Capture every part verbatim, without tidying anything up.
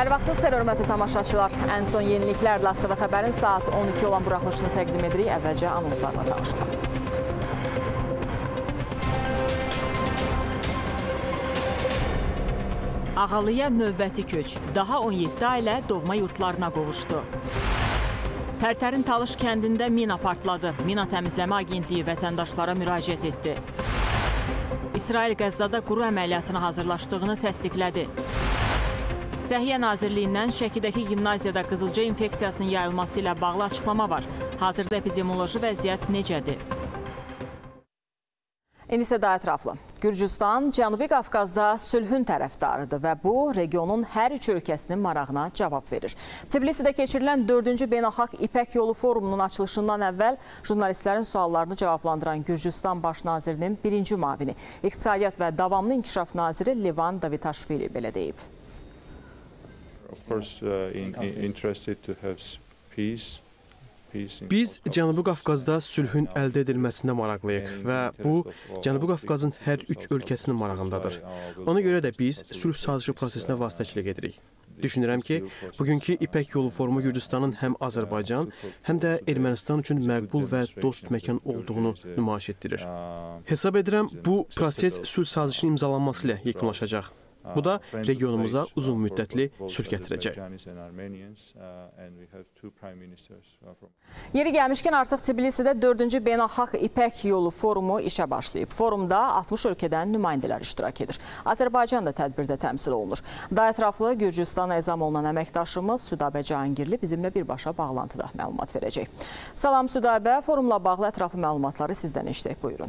Hər vaxtınız xeyir, hörmətli tamaşaçılar. Ən son yeniliklərlə A S T V xəbərin saat on iki olan buraxılışını təqdim edirik. Əvvəlcə anonslarla tanışmaq. Ağalıya növbəti köç. Daha on yeddi ailə doğma yurtlarına qovuşdu. Tərtərin Talış kəndində mina partladı. Mina təmizləmə agentliyi vətəndaşlara müraciət etdi. İsrail Qəzzada quru əməliyyatına hazırlaşdığını təsdiqlədi. Səhiyyə Nazirliyindən Şəkidəki gimnaziyada qızılca infeksiyasının yayılması ilə bağlı açıqlama var. Hazırda epidemioloji vəziyyət necədir? İndi isə daha ətraflı. Gürcüstan Cənubi Qafqazda sülhün tərəfdarıdır və bu, regionun hər üç ölkəsinin marağına cavab verir. Tbilisidə keçirilən dördüncü Beynəlxalq İpək Yolu Forumunun açılışından əvvəl jurnalistlərin suallarını cavablandıran Gürcüstan Baş Nazirinin birinci müavini, İqtisadiyyat və Davamlı İnkişaf Naziri Levan Davitaşvili belə deyib. Biz Cənubi Qafqazda sülhün əldə edilməsində maraqlıyıq və bu, Cənubi Qafqazın hər üç ölkəsinin marağındadır. Ona görə də biz sülh sazişi prosesinə vasitəçilik edirik. Düşünürəm ki, bugünkü İpək Yolu Forumu Gürcüstanın həm Azərbaycan, həm də Ermənistan üçün məqbul və dost məkan olduğunu nümayiş etdirir. Hesab edirəm, bu proses sülh sazişinin imzalanması ilə yekunlaşacaq. Bu da regionumuza uzun müddətli sülh gətirəcək. Yeri gəlmişkən artıq Tbilisidə dördüncü Beynəlxalq İpək Yolu Forumu işə başlayıb. Forumda altmış ölkədən nümayəndələr iştirak edir. Azərbaycan da tədbirdə təmsil olunur. Daha ətraflı Gürcüstana əzam olunan əməkdaşımız Südabə Cahangirli bizimlə birbaşa bağlantıda məlumat verəcək. Salam Südabə, forumla bağlı ətraflı məlumatları sizdən eşidək, buyurun.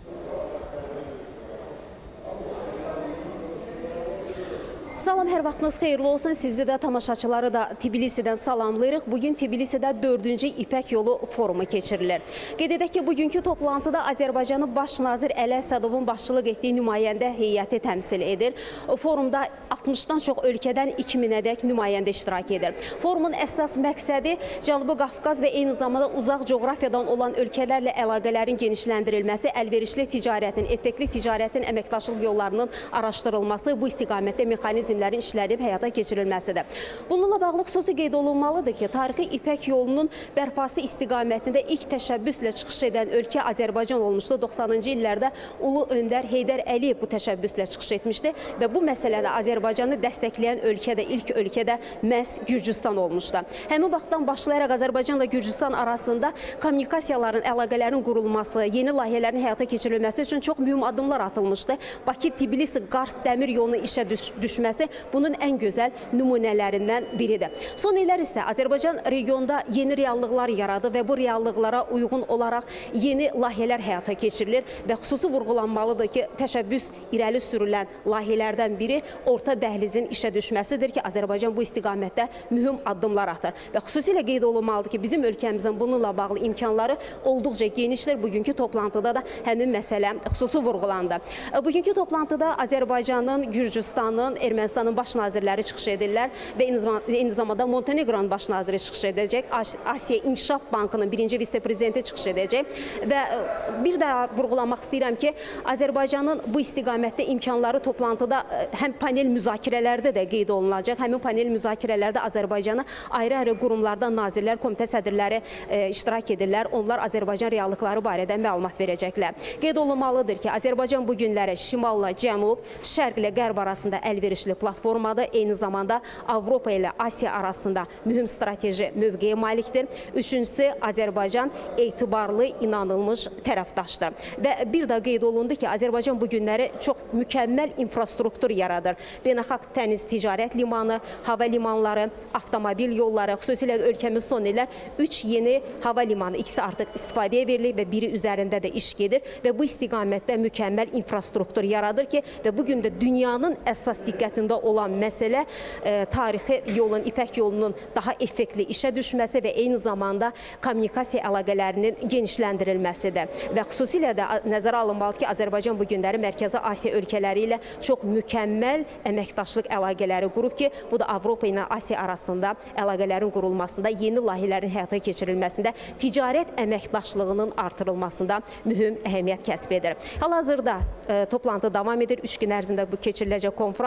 Salam, hər vaxtınız xeyirli olsun. Sizi də, tamaşaçıları da Tbilisidən salamlayırıq. Bugün Tbilisidə dördüncü İpək Yolu Forumu keçirilir. Qeyd edək ki, bugünkü toplantıda Azərbaycanın Baş Nazir Əli Əsədovun başçılıq etdiyi nümayəndə heyəti təmsil edir. Forumda altmışdan çox ölkədən iki minədək nümayəndə iştirak edir. Forumun əsas məqsədi Cənubi Qafqaz və eyni zamanda uzaq coğrafiyadan olan ölkələrlə əlaqələrin genişləndirilməsi, əlverişli ticarətin, effektli ticarətin, əməkdaşlıq yollarının araşdırılması, bu istiqamətdə mexanizm işlənib həyata keçirilməsidir. Bununla bağlı xüsusi qeyd olunmalıdır ki, tarixi İpək yolunun bərpası istiqamətində ilk təşəbbüslə çıxış edən ölkə Azərbaycan olmuşdu. doxsanıncı illərdə Ulu Öndər Heydər Əliyev bu təşəbbüslə çıxış etmişdi və bu məsələdə Azərbaycanı dəstəkləyən ölkə də, ilk ölkə də məhz Gürcüstan olmuşdu. Həmin vaxtdan başlayaraq Azərbaycanla Gürcüstan arasında kommunikasiyaların, əlaqələrin qurulması, yeni layihələrin həyata keçirilməsi üçün çox mühüm addımlar atılmışdı. Bakı-Tbilisi-Qars dəmir yolunun işə düş düşməsi bunun ən gözəl nümunələrindən biridir. Son illər isə Azərbaycan regionda yeni reallıqlar yaradı və bu reallıqlara uyğun olaraq yeni layihələr həyata keçirilir və xüsusi vurğulanmalıdır ki, təşəbbüs irəli sürülən layihələrdən biri orta dəhlizin işə düşməsidir ki, Azərbaycan bu istiqamətdə mühüm addımlar atır və xüsusilə qeyd olunmalıdır ki, bizim ölkəmizin bununla bağlı imkanları olduqca genişdir. Bugünkü toplantıda da həmin məsələ xüsusi vurğulandı. Bugünkü toplantıda Azərbaycanın, Gürcüstanın, Ermənistanın baş nazirləri çıxış edirlər və eyni zamanda Montenegronun baş naziri çıxış edəcək. Asiya İnkişaf Bankının birinci vitse-prezidenti çıxış edəcək və bir daha vurğulamaq istəyirəm ki, Azərbaycanın bu istiqamətdə imkanları toplantıda həm panel müzakirələrdə də qeyd olunacaq. Həmin panel müzakirələrdə Azərbaycanı ayrı-ayrı qurumlardan nazirlər, komitə sədrləri e, iştirak edirlər. Onlar Azərbaycan reallıqları barədə məlumat verəcəklər. Qeyd olunmalıdır ki, Azərbaycan bu günləri şimalla cənub, şərq ilə qərb arasında əlverişli platformada, eyni zamanda Avropa ilə Asiya arasında mühüm strateji mövqeyə malikdir. Üçüncüsü, Azərbaycan etibarlı, inanılmış tərəfdaşdır. Və bir də qeyd olundu ki, Azərbaycan bu günləri çox mükəmməl infrastruktur yaradır. Beynəlxalq dəniz ticarət limanı, hava limanları, avtomobil yolları, xüsusilə ölkəmiz son illər üç yeni hava limanı, ikisi artıq istifadəyə verilir və biri üzərində də iş gedir və bu istiqamətdə mükəmməl infrastruktur yaradır ki, və bugün də dünyanın əsas diqqətində olan məsələ e, tarixi yolun, İpək yolunun daha effektli işə düşməsi və eyni zamanda kommunikasiya əlaqələrinin genişləndirilməsidir. Və xüsusilə də nəzərə alınmalı ki, Azərbaycan bu günləri Mərkəzi Asiya ölkələri ilə çox mükəmməl əməkdaşlıq əlaqələri qurub ki, bu da Avropa ilə Asiya arasında əlaqələrin qurulmasında, yeni layihələrin həyata keçirilməsində, ticarət əməkdaşlığının artırılmasında mühüm əhəmiyyət kəsb edir. Hal-hazırda e, toplantı davam edir. Üç gün ərzində bu keçiriləcək konferans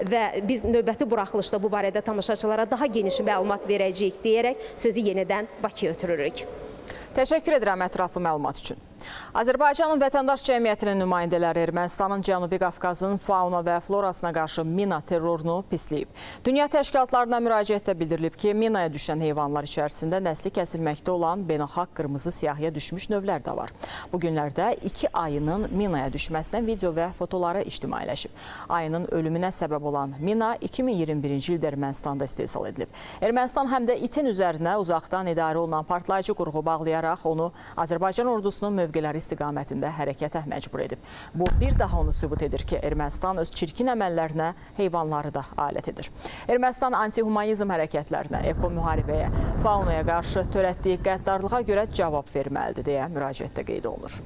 və biz növbəti buraxılışda bu barədə tamaşaçılara daha geniş məlumat verəcəyik deyərək sözü yenidən Bakıya ötürürük. Təşəkkür edirəm ətraflı məlumat üçün. Azərbaycanın vətəndaş cəmiyyətinin nümayəndələri Ermənistanın Cənubi Qafqazın fauna və florasına qarşı mina terrorunu pisləyib. Dünya təşkilatlarına müraciətdə bildirilib ki, minaya düşən heyvanlar içərisində nəsli kəsilməkdə olan beynəlxalq qırmızı siyahıya düşmüş növlər də var. Bu günlərdə iki ayının minaya düşməsindən video və fotoları ictimailəşib. Ayının ölümünə səbəb olan mina iki min iyirmi birinci ildə Ermənistanda istehsal edilib. Ermənistan həm də itin üzərinə uzaqdan idarə olunan partlayıcı qurğu bağlayaraq onu Azərbaycan ordusunun mövqeləri istiqamətində hərəkətə məcbur edib. Bu, bir daha onu sübut edir ki, Ermənistan öz çirkin əməllərinə heyvanları da alət edir. Ermənistan anti-humanizm hərəkətlərinə, eko-müharibəyə, faunaya qarşı törətdiyi qəddarlığa görə cavab verməlidir, deyə müraciətdə qeyd olunur.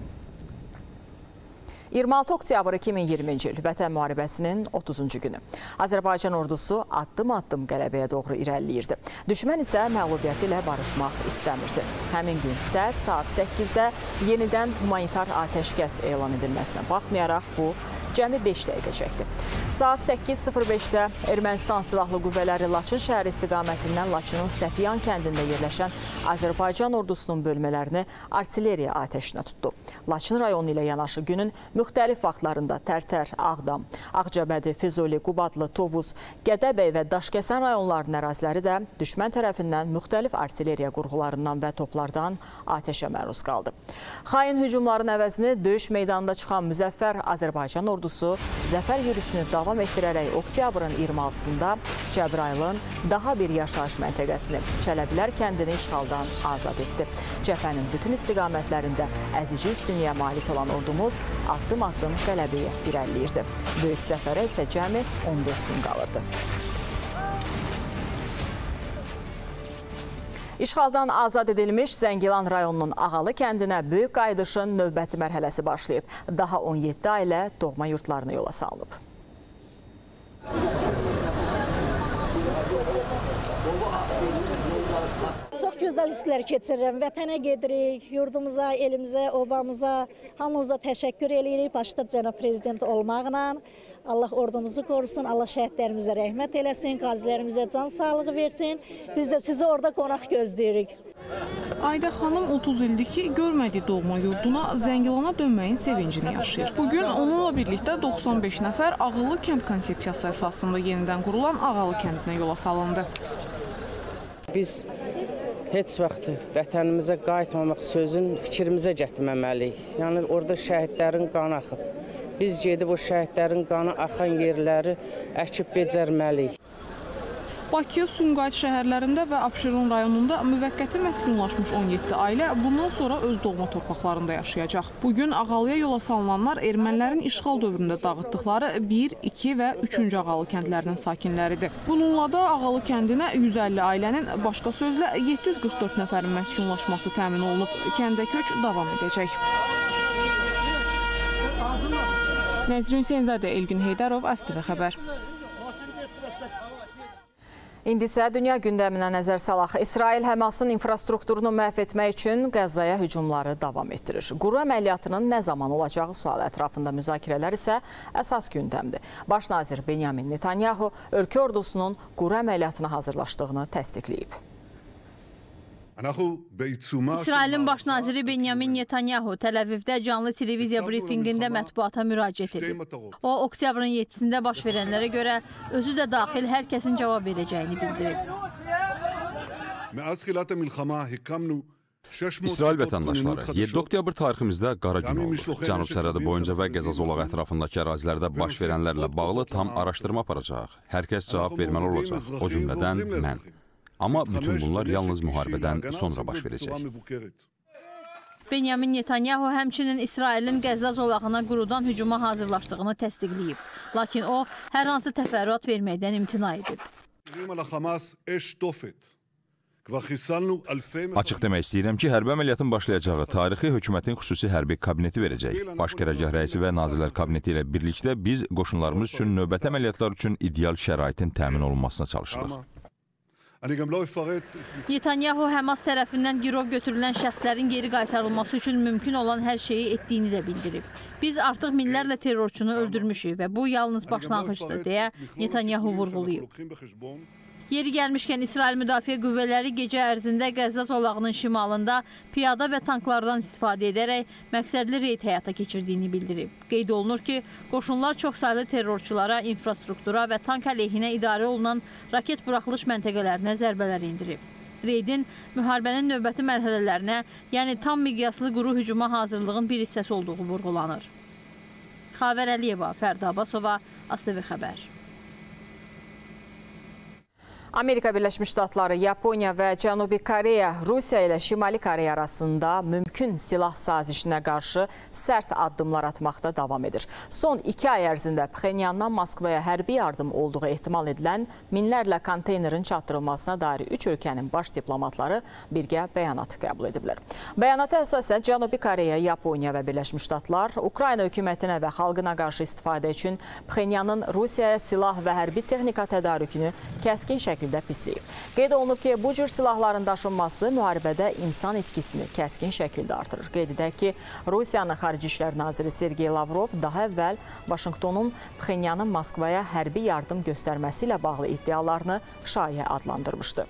iyirmi altı oktyabr iki min iyirminci il Vətən müharibəsinin otuzuncu günü. Azərbaycan ordusu addım-addım qələbəyə doğru irəliləyirdi. Düşmən isə məğlubiyyəti ilə barışmaq istəmirdi. Həmin gün səhər saat səkkizdə yenidən humanitar atəşkəs elan edilməsinə baxmayaraq bu cəmi beş dəqiqə çəkdi. Saat səkkiz sıfır beşdə Ermənistan Silahlı Qüvvələri Laçın şəhəri istiqamətindən Laçının Səfiyan kəndində yerləşən Azərbaycan ordusunun bölmələrini artilleriya atəşinə tutdu. Laçın rayonu ilə yanaşı günün müxtəlif vaxtlarında Tərtər, Ağdam, Ağcabədi, Füzuli, Qubadlı, Tovuz, Gədəbəy və Daşkəsən rayonlarının əraziləri də düşmən tərəfindən müxtəlif artilleriya qurğularından və toplardan atəşə məruz qaldı. Xain hücumların əvəzini döyüş meydanında çıxan müzəffər Azərbaycan ordusu zəfər yürüyüşünü davam etdirərək oktyabrın iyirmi altısında Cəbrayılın daha bir yaşayış məntəqəsini, Çələbilər kəndini işğaldan azad etdi. Cəbhənin bütün istiqamətlərində əzici üstünlüyə malik olan ordumuz addım-addım qələbəyə irəliləyirdi. Böyük zəfərə isə cəmi on dörd gün qalırdı. İşğaldan azad edilmiş Zəngilan rayonunun Ağalı kəndinə böyük qayıdışın növbəti mərhələsi başlayıb. Daha on yeddi ailə doğma yurtlarına yola salınıb. Çox gözəl hisslər keçirirəm. Vətənə gedirik, yurdumuza, elimizə, obamıza, hamınıza təşəkkür edirik. Başda cənab prezident olmaqla. Allah ordumuzu qorusun, Allah şəhidlərimizə rəhmət eləsin, qazilərimizə can sağlığı versin. Biz də sizi orada qonaq gözləyirik. Ayda xanım otuz ildir ki, görmədiyi doğma yurduna, Zəngilana dönməyin sevincini yaşayır. Bugün onunla birlikdə doxsan beş nəfər Ağalı kənd konsepsiyası əsasında yenidən qurulan Ağalı kəndinə yola salındı. Biz heç vaxt vətənimizə qayıtmamaq sözün fikrimizə gətirməməliyik. Yəni orada şəhidlərin qanı axıb. Biz gedib o şəhidlərin qanı axan yerləri əkib becərməliyik. Bakı, Sumqayıt şəhərlərində və Abşeron rayonunda müvəqqəti məskunlaşmış on yeddi ailə bundan sonra öz doğma torpaqlarında yaşayacaq. Bugün Ağalıya yola salınanlar ermənilərin işğal dövründə dağıtdıqları bir, iki və üçüncü Ağalı kəndlərinin sakinləridir. Bununla da Ağalı kəndinə yüz əlli ailənin, başqa sözlə yeddi yüz qırx dörd nəfərin məskunlaşması təmin olunub. Kəndə köç davam edəcək. Nəzrin Hüseynzadə, Elgün Heydərov, A S T V xəbər. İndi isə dünya gündəminə nəzər salaq. İsrail Həmasın infrastrukturunu məhv etmək üçün Qəzzaya hücumları davam etdirir. Quru əməliyyatının nə zaman olacağı sualı ətrafında müzakirələr isə əsas gündəmdir. Baş nazir Benyamin Netanyahu ölkə ordusunun quru əməliyyatına hazırlaşdığını təsdiqləyib. İsrailin baş naziri Benyamin Netanyahu Təl-Əvivdə canlı televiziya brifinqində mətbuata müraciət edib. O, oktyabrın yeddisində baş verənlərə görə özü də daxil hər kəsin cavab verəcəyini bildirib. İsrail vətəndaşları yeddi oktyabr tariximizdə qara gün olur. Cənub sərhədi boyunca və Qəza zolağı ətrafındakı ərazilərdə baş verənlərlə bağlı tam araşdırma aparacaq. Hər kəs cavab verməli olacaq, o cümlədən mən. Amma bütün bunlar yalnız müharibədən sonra baş verəcək. Benyamin Netanyahu həmçinin İsrailin Qəzza zolağına qurudan hücuma hazırlaşdığını təsdiqləyib. Lakin o, hər hansı təfərrüat verməkdən imtina edib. Açıq demək istəyirəm ki, hərbi əməliyyatın başlayacağı tarixi hökumətin xüsusi hərbi kabineti verəcək. Baş qərargah rəisi və nazirlər kabineti ilə birlikdə biz qoşunlarımız üçün növbəti əməliyyatlar üçün ideal şəraitin təmin olunmasına çalışırıq. Netanyahu Həmas tərəfindən girov götürülən şəxslərin geri qaytarılması üçün mümkün olan hər şeyi etdiyini də bildirib. Biz artıq minlərlə terrorçunu öldürmüşük və bu yalnız başlanğıcdır, deyə Netanyahu vurğulayıb. Yeri gəlmişkən İsrail Müdafiə Qüvvələri gecə ərzində Qəzza zolağının şimalında piyada və tanklardan istifadə edərək məqsədli reyd həyata keçirdiyini bildirib. Qeyd olunur ki, qoşunlar çoxsaylı terrorçulara, infrastruktura və tank əleyhinə idarə olunan raket buraxılış məntəqələrinə zərbələr indirib. Reydin müharibənin növbəti mərhələlərinə, yəni tam miqyaslı quru hücuma hazırlığın bir hissəsi olduğu vurğulanır. Xavər Əliyeva, Fərdi Abbasova, ASTV Xəbər. Amerika Birləşmiş Ştatları, Yaponiya və Cənubi Koreya Rusiya ilə Şimali Koreya arasında mümkün silah sazişinə qarşı sərt addımlar atmaqda davam edir. Son iki ay ərzində Pxenyandan Moskvaya hərbi yardım olduğu ehtimal edilən minlərlə konteynerin çatdırılmasına dair üç ölkənin baş diplomatları birgə bəyanat qəbul ediblər. Bəyanata əsasən Cənubi Koreya, Yaponiya və Birləşmiş Ştatlar Ukrayna hökumətinə və xalqına qarşı istifadə üçün Pxenyanın Rusiyaya silah və hərbi texnika tədarükünü kəskin şəkildə pisləyib. Qeyd olunub ki, bu cür silahların daşınması müharibədə insan itkisini kəskin şəkildə artırır. Qeyd edək ki, Rusiyanın Xarici İşlər Naziri Sergey Lavrov daha əvvəl Vaşinqtonun Pxenyanın Moskvaya hərbi yardım göstərməsi ilə bağlı iddialarını şayiə adlandırmışdı.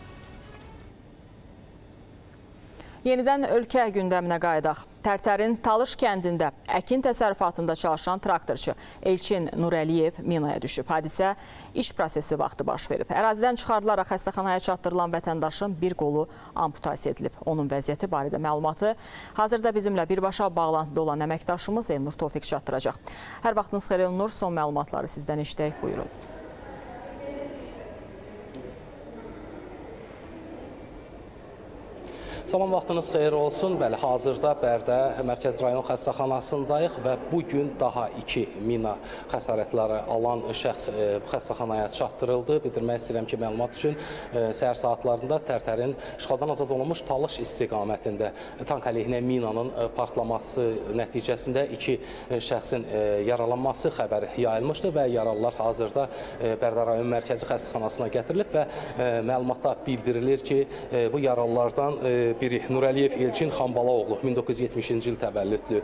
Yenidən ölkə gündəminə qayıdaq. Tərtərin Talış kəndində əkin təsərrüfatında çalışan traktorçu Elçin Nurəliyev minaya düşüb. Hadisə iş prosesi vaxtı baş verib. Ərazidən çıxarılaraq xəstəxanaya çatdırılan vətəndaşın bir qolu amputasiya edilib. Onun vəziyyəti barədə məlumatı hazırda bizimlə birbaşa bağlantıda olan əməkdaşımız Elnur Tofiq çatdıracaq. Hər vaxtınız xeyir Elnur, son məlumatları sizdən eşidək, buyurun. Salam, vaxtınız xeyir olsun. Bəli, hazırda Bərdə Mərkəz rayon xəstəxanasındayıq və bugün daha iki mina xəsarətləri alan şəxs xəstəxanaya çatdırıldı. Bildirmək istəyirəm ki, məlumat üçün səhər saatlarında Tərtərin işğaldan azad olunmuş Talış istiqamətində tank əleyhinə minanın partlaması nəticəsində iki şəxsin yaralanması xəbəri yayılmışdı və yaralılar hazırda Bərdə rayon mərkəzi xəstəxanasına gətirilib və məlumatda bildirilir ki, bu yaralılardan biri Nurəliyev Elçin Xambalaoğlu, min doqquz yüz yetmişinci il təvəllüdlü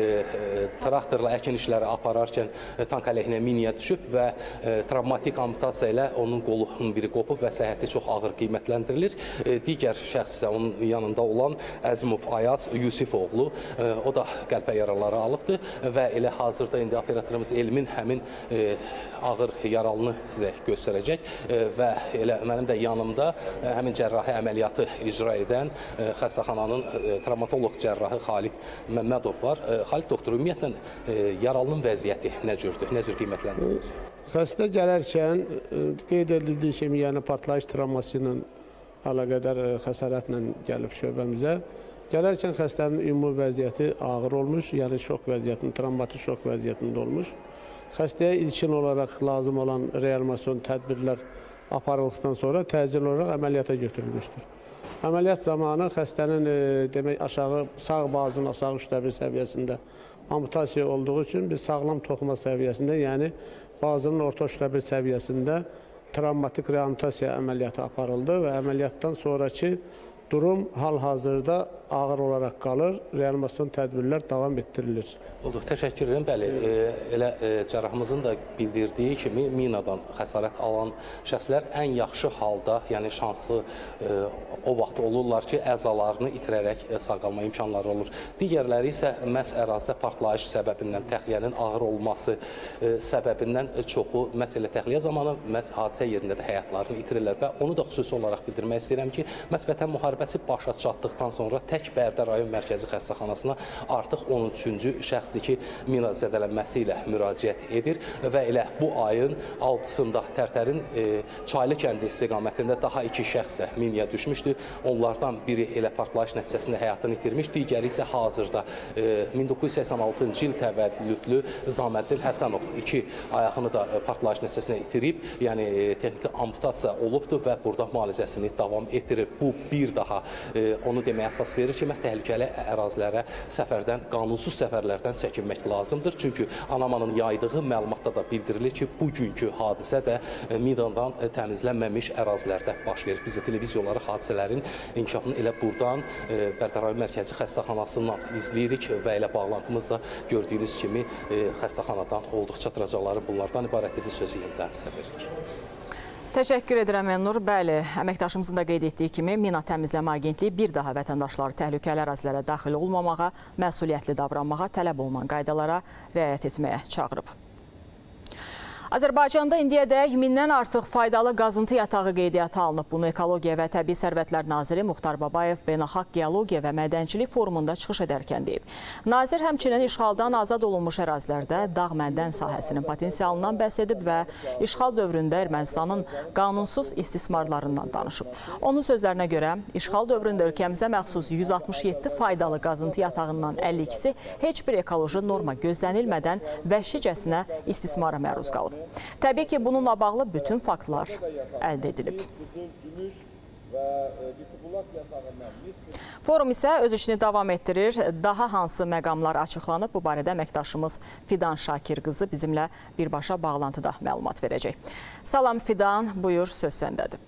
traktorla əkin işləri apararkən tank əleyhinə minaya düşüb və travmatik amputasiya ilə onun qolunun biri qopub və səhhəti çox ağır qiymətləndirilir. Digər şəxs isə onun yanında olan Əzimov Ayaz Yusifoğlu, o da qəlpə yaraları alıbdır və elə hazırda indi operatorumuz Elmin həmin ağır yaralını sizə göstərəcək və elə mənim də yanımda həmin cərrahi əməliyyatı icra edən xəstəxananın travmatoloq cərrahı Xalid Məmmədov var. Xalid doktor, ümumiyyətlə yaralının vəziyyəti nə cürdür, nə cür qiymətləndirilir? Xəstə gələrkən qeyd edildiyi kimi, yəni partlayış travması ilə əlaqədar xəsarətlə gəlib şöbəmizə. Gələrkən xəstənin ümumi vəziyyəti ağır olmuş, yəni şok vəziyyətində, travmatik şok vəziyyətində olmuş. Xəstəyə ilkin olaraq lazım olan reanimasyon tədbirlər aparıldıqdan sonra təcil olaraq əməliyyata götürülmüşdür. Əməliyyat zamanı xəstənin demək aşağı sağ bazının aşağı üçdə bir səviyyəsində amputasiya olduğu üçün biz sağlam toxuma səviyyəsində, yəni bazının orta üçdə bir səviyyəsində travmatik reanimasiya əməliyyatı aparıldı və əməliyyatdan sonraki durum hal-hazırda ağır olaraq qalır, reanimasyon tədbirlər davam etdirilir. Oldu, təşəkkür edirəm. Bəli, e, elə e, cərrahımızın da bildirdiyi kimi minadan xəsarət alan şəxslər ən yaxşı halda, yəni şanslı e, o vaxt olurlar ki, əzalarını itirərək e, sağ qalma imkanları olur. Digərləri isə məhz ərazidə partlayış səbəbindən, təxliyənin ağır olması e, səbəbindən çoxu məhz elə təxliyə zamanı məhz hadisə yerində də həyatlarını itirirlər və onu da xüsusi olaraq bildirmək istəyirəm ki, məhz Vətən müharibəsi başa çatdıqdan sonra tək Bərdə rayon mərkəzi xəstəxanasına artıq on üçüncü şəxsdir ki, mina zədələnməsi ilə müraciət edir və elə bu ayın altısında Tərtərin e, Çaylı kəndi istiqamətində daha iki şəxs də minaya düşmüşdü. Onlardan biri elə partlayış nəticəsində həyatını itirmiş, digəri isə hazırda e, min doqquz yüz səksən altıncı il təvəllüdlü Zaməddin Həsənov iki ayağını da partlayış nəticəsində itirib, yəni e, texniki amputasiya olubdur və burada müalicəsini davam etdirir. Bu bir daha daha onu deməyə əsas verir ki, məhz təhlükəli ərazilərə səfərdən, qanunsuz səfərlərdən çəkinmək lazımdır. Çünki ANAMA-nın yaydığı məlumatda da bildirilir ki, bugünkü hadisə də minadan təmizlənməmiş ərazilərdə baş verir. Biz də televiziyaları hadisələrin inkişafını elə buradan Bərdər rayon mərkəzi xəstəxanasından izləyirik və elə bağlantımız da gördüyünüz kimi xəstəxanadan olduqca dıracaqları bunlardan ibarət edir sözü yenidən sizə veririk. Təşəkkür edirəm Elnur. Bəli, əməkdaşımızın da qeyd etdiyi kimi Mina Təmizləmə Agentliyi bir daha vətəndaşları təhlükəli ərazilərə daxil olmamağa, məsuliyyətli davranmağa, tələb olunan qaydalara riayət etməyə çağırıb. Azərbaycanda indiyədək mindən artıq faydalı qazıntı yatağı qeydiyyata alınıb. Bunu Ekologiya və Təbii Sərvətlər Naziri Muxtar Babayev Beynəlxalq Geologiya və Mədənçilik Forumunda çıxış edərkən deyib. Nazir həmçinin işğaldan azad olunmuş ərazilərdə dağ-mədən sahəsinin potensialından bəhs edib və işğal dövründə Ermənistanın qanunsuz istismarlarından danışıb. Onun sözlərinə görə, işğal dövründə ölkəmizə məxsus yüz altmış yeddi faydalı qazıntı yatağından əlli ikisi heç bir ekoloji norma gözlənilmədən vəhşicəsinə istismara məruz qalıb. Təbii ki, bununla bağlı bütün faktlar əldə edilib. Forum isə öz işini davam etdirir. Daha hansı məqamlar açıqlanıb? Bu barədə əməkdaşımız Fidan Şakir qızı bizimlə birbaşa bağlantıda məlumat verəcək. Salam Fidan, buyur, söz səndədir.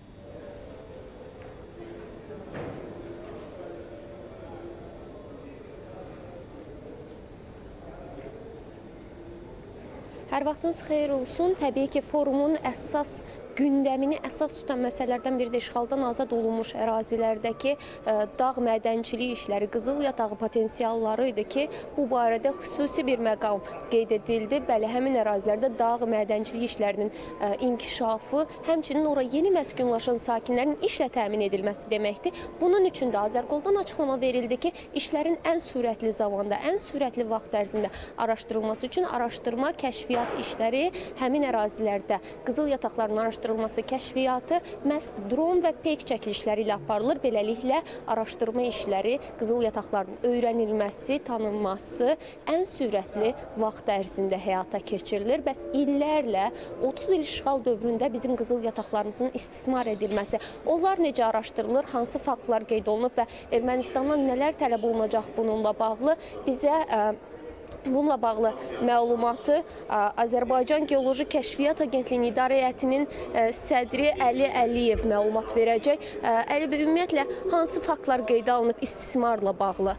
Hər vaxtınız xeyir olsun. Təbii ki, forumun əsas gündəmini əsas tutan məsələlərdən biri də işğaldan azad olunmuş ərazilərdəki dağ mədənçiliyi işləri, qızıl yatağı potensialları idi ki, bu barədə xüsusi bir məqam qeyd edildi. Bəli, həmin ərazilərdə dağ mədənçiliyi işlərinin inkişafı, həmçinin ora yeni məskunlaşan sakinlərin işlə təmin edilməsi deməkdir. Bunun üçün də Azərqoldan açıqlama verildi ki, işlərin ən sürətli zamanda, ən sürətli vaxt ərzində araşdırılması üçün araşdırma, kəşfiyyat işləri həmin ərazilərdə qızıl yataqlarının araşdırılması araşdırılması, kəşfiyyatı məhz dron və peyk çəkilişləri ilə aparılır. Beləliklə, araşdırma işləri, qızıl yataqlarının öyrənilməsi, tanınması ən sürətli vaxt ərzində həyata keçirilir. Bəs illərlə, otuz il işğal dövründə bizim qızıl yataqlarımızın istismar edilməsi, onlar necə araşdırılır, hansı faktlar qeyd olunub və Ermənistandan nələr tələb olunacaq bununla bağlı bizə bununla bağlı məlumatı Azərbaycan Geoloji Kəşfiyyat Agentliyinin İdarə Heyətinin sədri Əli Əliyev məlumat verəcək. Əli bəy, ümumiyyətlə, hansı faktlar qeydə alınıb istismarla bağlı?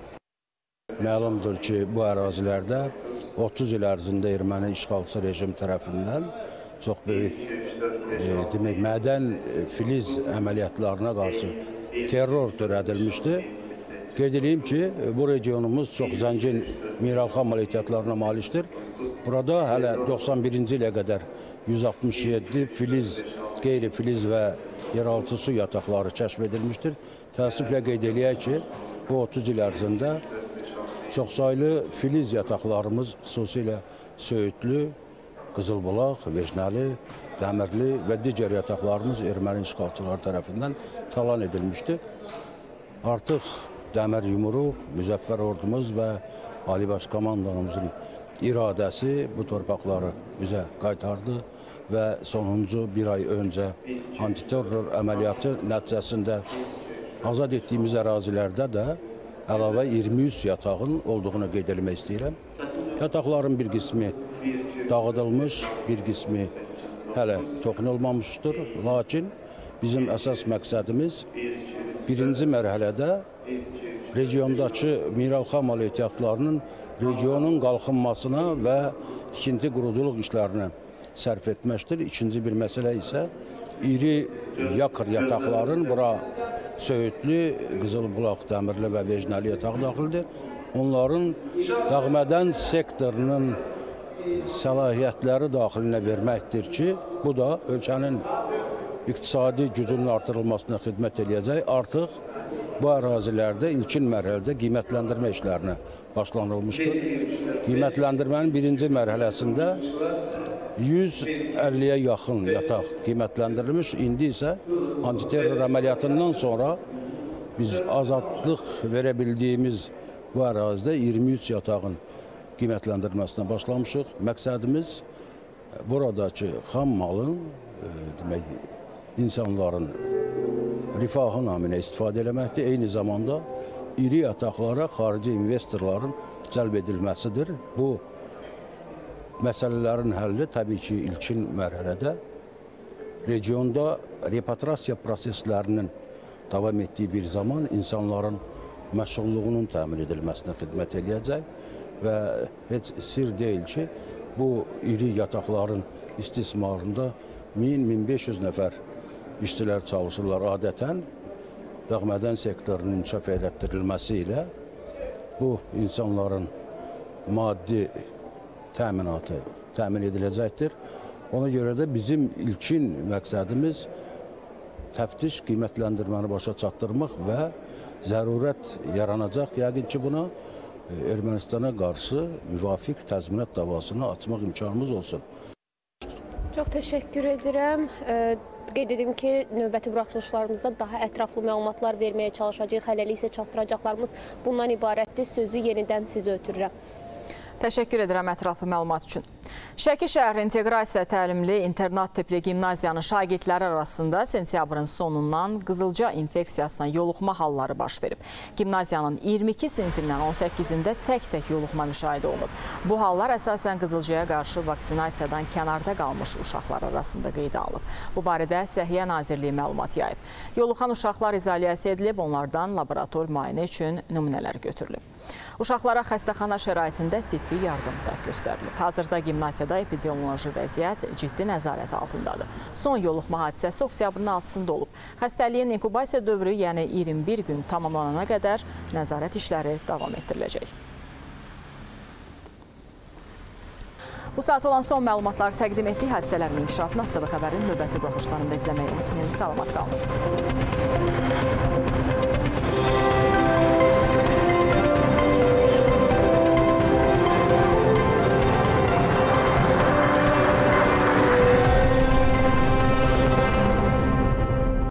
Məlumdur ki, bu ərazilərdə otuz il ərzində erməni işğalçı rejim tərəfindən çox böyük demək, mədən filiz əməliyyatlarına qarşı terror törədilmişdi. Qeyd edeyim ki, bu regionumuz çox zəngin mineralxam maliyyətlərine malikdir. Burada hələ doxsan birinci ilə qədər yüz altmış yeddi filiz, qeyri-filiz və yeraltı su yataqları kəşf edilmişdir. Təəssüflə qeyd edək ki, bu otuz il ərzində çoxsaylı filiz yataqlarımız, xüsusilə Söyüdlü, Qızılbulaq, Vecnəli, Dəmirli və digər yataqlarımız erməni işğalçıları tərəfindən talan edilmişdir. Artıq Dəmir Yumruq, Müzəffər ordumuz və Ali Baş Komandanımızın iradəsi bu torpaqları bizə qaytardı və sonuncu bir ay öncə antiterror əməliyyatı nəticəsində azad etdiyimiz ərazilərdə də əlavə iyirmi üç yatağın olduğunu qeyd etmək istəyirəm. Yataqların bir qismi dağıdılmış, bir qismi hələ toxunulmamışdır. Lakin bizim əsas məqsədimiz birinci mərhələdə regiondakı mineralxam maliyyətlərinin regionun qalxınmasına və tikinti quruculuq işlərinə sərf etməkdir. İkinci bir məsələ isə iri yakır yataqların, bura Söyüdlü, Qızılbulaq, Dəmirli və Vecnəli yatağı daxildir. Onların dağ-mədən sektorunun səlahiyyətləri daxilinə verməkdir ki, bu da ölkənin iqtisadi gücünün artırılmasına xidmət edəcək. Artıq bu ərazilərdə ilkin mərhələdə qiymətləndirmə işlərinə başlanılmışdır. Qiymətləndirmənin birinci mərhələsində yüz əlliyə yaxın yataq qiymətləndirilmiş. İndi isə antiterror əməliyyatından sonra biz azadlıq verə bildiyimiz bu ərazidə iyirmi üç yatağın qiymətləndirməsinə başlamışıq. Məqsədimiz buradakı xam malın, demək, insanların rifahı naminə istifadə eləməkdir. Eyni zamanda iri yataqlara xarici investorların cəlb edilməsidir. Bu məsələlərin həlli təbii ki, ilkin mərhələdə regionda repatriasiya proseslərinin davam etdiyi bir zaman insanların məşğulluğunun təmin edilməsinə xidmət edəcək və heç sir deyil ki, bu iri yataqların istismarında min min beş yüz nəfər işçilər çalışırlar adətən. Dağ mədən sektorunun inkişaf elətdirilməsi ilə bu insanların maddi təminatı təmin ediləcəkdir. Ona görə də bizim ilkin məqsədimiz təftiş, qiymətləndirməni başa çatdırmaq və zərurət yaranacaq. Yəqin ki, buna Ermənistana qarşı müvafiq təzminat davasını açmaq imkanımız olsun. Çox təşəkkür edirəm. Qeyd edim ki, növbəti buraxılışlarımızda daha ətraflı məlumatlar verməyə çalışacağıq. Hələlik isə çatdıracaqlarımız bundan ibarətdir. Sözü yenidən sizə ötürürəm. Təşəkkür edirəm ətraflı məlumat üçün. Şəki şəhər inteqrasiya təlimli internat tipli gimnaziyanın şagirdləri arasında sentyabrın sonundan qızılca infeksiyasına yoluxma halları baş verib. Gimnaziyanın iyirmi iki sinfindən on səkkizində tək-tək yoluxma müşahidə olunub. Bu hallar əsasən qızılcaya qarşı vaksinasiyadan kənarda qalmış uşaqlar arasında qeydə alıb. Bu barədə Səhiyyə Nazirliyi məlumat yayıb. Yoluxan uşaqlar izolyasiya edilib, onlardan laborator müayinə üçün nümunələr götürülüb. Uşaqlara xəstəxana şəraitində tibbi yardım da göstərilib. Hazırda gimnaziyada epidemioloji vəziyyət ciddi nəzarət altındadır. Son yoluxma hadisəsi oktyabrın altısında olub. Xəstəliyin inkubasiya dövrü, yəni iyirmi bir gün tamamlanana qədər nəzarət işləri davam etdiriləcək. Bu saat olan son məlumatları təqdim etdik. Hadisələrin inkişafını A S T V xəbərin növbəti buraxılışlarında izləməyi unutmayın. Salamat qalın.